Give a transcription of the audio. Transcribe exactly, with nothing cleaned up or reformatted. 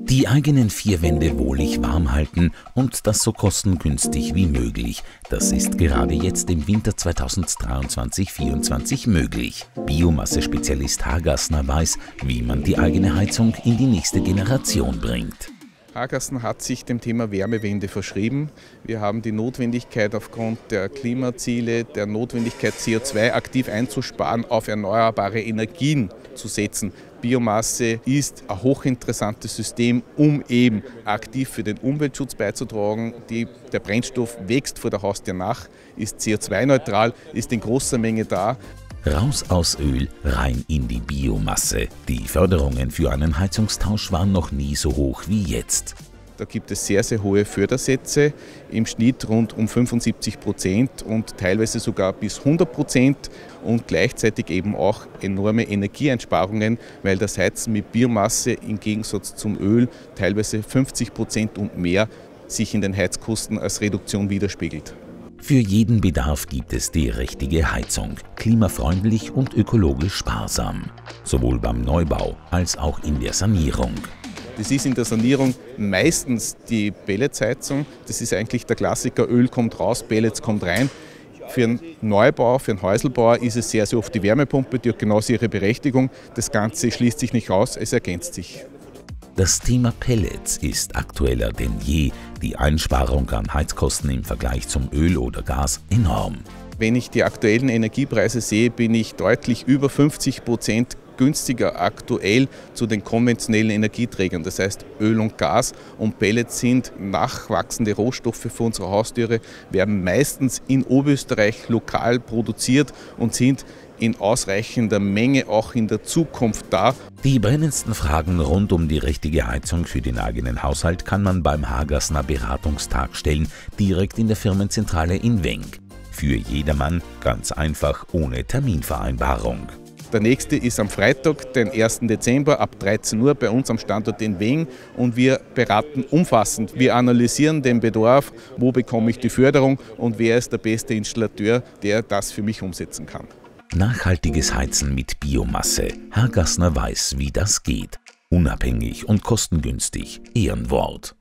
Die eigenen vier Wände wohlig warm halten und das so kostengünstig wie möglich. Das ist gerade jetzt im Winter zweitausenddreiundzwanzig vierundzwanzig möglich. Biomasse-Spezialist Hagassner weiß, wie man die eigene Heizung in die nächste Generation bringt. Hagassner hat sich dem Thema Wärmewende verschrieben. Wir haben die Notwendigkeit aufgrund der Klimaziele, der Notwendigkeit C O zwei aktiv einzusparen, auf erneuerbare Energien zu setzen. Biomasse ist ein hochinteressantes System, um eben aktiv für den Umweltschutz beizutragen. Die, der Brennstoff wächst vor der Haustür nach, ist C O zwei neutral, ist in großer Menge da. Raus aus Öl, rein in die Biomasse. Die Förderungen für einen Heizungstausch waren noch nie so hoch wie jetzt. Da gibt es sehr, sehr hohe Fördersätze, im Schnitt rund um fünfundsiebzig Prozent und teilweise sogar bis hundert Prozent und gleichzeitig eben auch enorme Energieeinsparungen, weil das Heizen mit Biomasse im Gegensatz zum Öl teilweise fünfzig Prozent und mehr sich in den Heizkosten als Reduktion widerspiegelt. Für jeden Bedarf gibt es die richtige Heizung, klimafreundlich und ökologisch sparsam. Sowohl beim Neubau als auch in der Sanierung. Das ist in der Sanierung meistens die Pelletsheizung. Das ist eigentlich der Klassiker, Öl kommt raus, Pellets kommt rein. Für einen Neubau, für einen Häuselbauer ist es sehr, sehr oft die Wärmepumpe, die hat genauso ihre Berechtigung. Das Ganze schließt sich nicht aus, es ergänzt sich. Das Thema Pellets ist aktueller denn je. Die Einsparung an Heizkosten im Vergleich zum Öl oder Gas enorm. Wenn ich die aktuellen Energiepreise sehe, bin ich deutlich über fünfzig Prozent günstiger aktuell zu den konventionellen Energieträgern. Das heißt Öl und Gas und Pellets sind nachwachsende Rohstoffe für unsere Haustüre, werden meistens in Oberösterreich lokal produziert und sind in ausreichender Menge auch in der Zukunft da. Die brennendsten Fragen rund um die richtige Heizung für den eigenen Haushalt kann man beim Hagassner Beratungstag stellen, direkt in der Firmenzentrale in Wenk. Für jedermann ganz einfach ohne Terminvereinbarung. Der nächste ist am Freitag, den ersten Dezember ab dreizehn Uhr bei uns am Standort in Wenk und wir beraten umfassend. Wir analysieren den Bedarf, wo bekomme ich die Förderung und wer ist der beste Installateur, der das für mich umsetzen kann. Nachhaltiges Heizen mit Biomasse. Hagassner weiß, wie das geht. Unabhängig und kostengünstig. Ehrenwort.